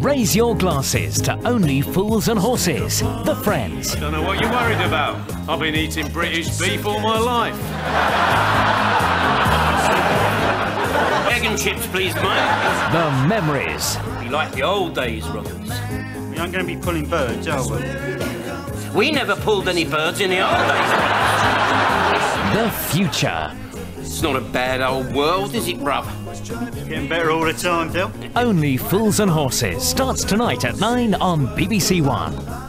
Raise your glasses to Only Fools and Horses, the Friends. I don't know what you're worried about. I've been eating British beef all my life. Egg and chips, please, mate. The Memories. We like the old days, Robbins. We aren't going to be pulling birds, are we? We never pulled any birds in the old days. The Future. It's not a bad old world, is it, bruv? Getting better all the time, Del. Only Fools and Horses starts tonight at 9 on BBC One.